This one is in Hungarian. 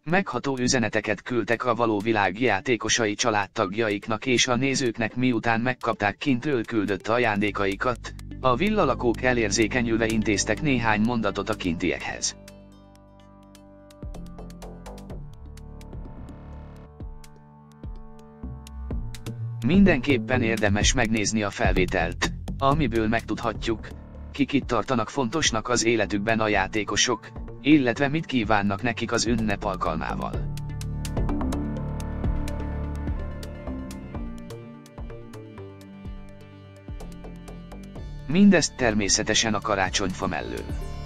Megható üzeneteket küldtek a való világ játékosai családtagjaiknak és a nézőknek, miután megkapták kintről küldött ajándékaikat. A villalakók elérzékenyülve intéztek néhány mondatot a kintiekhez. Mindenképpen érdemes megnézni a felvételt, amiből megtudhatjuk, kik itt tartanak fontosnak az életükben a játékosok, illetve mit kívánnak nekik az ünnep alkalmával. Mindezt természetesen a karácsonyfa mellől.